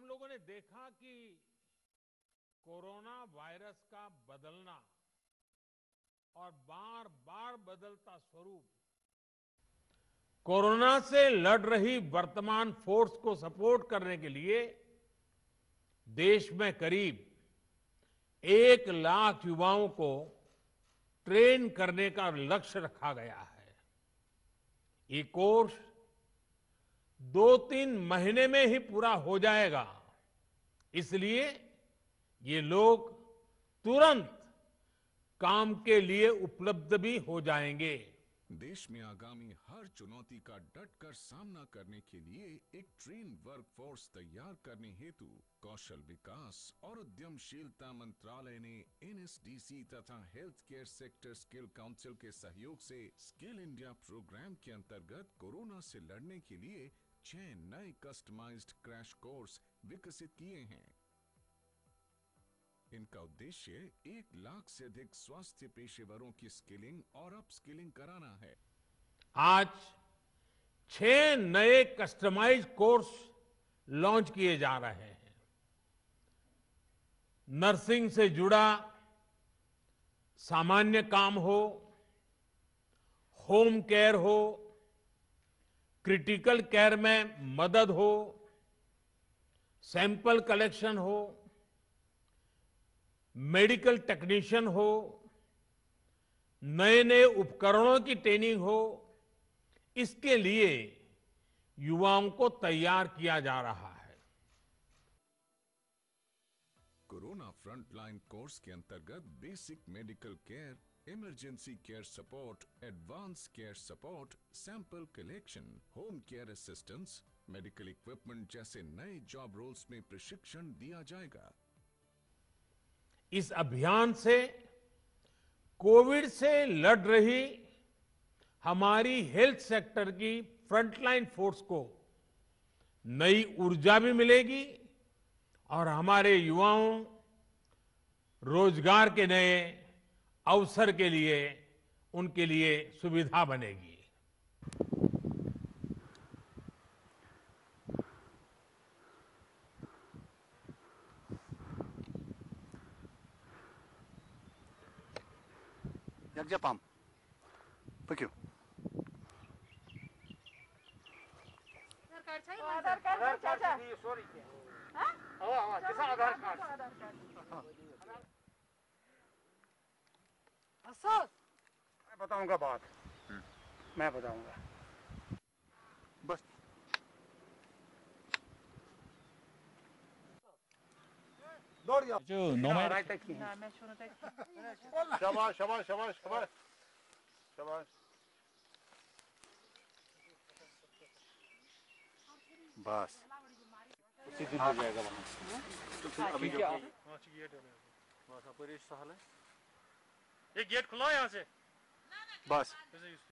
लोगों ने देखा कि कोरोना वायरस का बदलना और बार बार बदलता स्वरूप कोरोना से लड़ रही वर्तमान फोर्स को सपोर्ट करने के लिए देश में करीब 1 लाख युवाओं को ट्रेन करने का लक्ष्य रखा गया है। ये कोर्स 2-3 महीने में ही पूरा हो जाएगा, इसलिए ये लोग तुरंत काम के लिए उपलब्ध भी हो जाएंगे। देश में आगामी हर चुनौती का डटकर सामना करने के लिए एक ट्रेन वर्कफोर्स तैयार करने हेतु कौशल विकास और उद्यमशीलता मंत्रालय ने एनएसडीसी तथा health care sector skill council के सहयोग से स्किल इंडिया प्रोग्राम के अंतर्गत कोरोना से लड़ने के लिए 6 नए कस्टमाइज्ड क्रैश कोर्स विकसित किए हैं। इनका उद्देश्य 1 लाख से अधिक स्वास्थ्य पेशेवरों की स्किलिंग और अपस्किलिंग कराना है। आज 6 नए कस्टमाइज्ड कोर्स लॉन्च किए जा रहे हैं। नर्सिंग से जुड़ा सामान्य काम हो, होम केयर हो, क्रिटिकल केयर में मदद हो, सैंपल कलेक्शन हो, मेडिकल टेक्नीशियन हो, नए नए उपकरणों की ट्रेनिंग हो, इसके लिए युवाओं को तैयार किया जा रहा है। कोरोना फ्रंटलाइन कोर्स के अंतर्गत basic medical care, emergency care support, advance care support, sample collection, home care assistance, medical equipment जैसे नए जॉब रोल्स में प्रशिक्षण दिया जाएगा। इस अभियान से कोविड से लड़ रही हमारी हेल्थ सेक्टर की फ्रंटलाइन फोर्स को नई ऊर्जा भी मिलेगी और हमारे युवाओं रोजगार के नए अवसर के लिए उनके लिए सुविधा बनेगी। Jak Japan. Thank you. Aadhaar card चाहिए सॉरी हाँ जैसा आधार कार्ड मैं बताऊंगा बात मैं बताऊंगा बस दौड़ जाओ जो नॉर्मल शाबाश शाबाश शाबाश शाबाश शाबाश बस उसी दिन हो जाएगा वहाँ अभी क्या ये गेट खुला है यहाँ से बस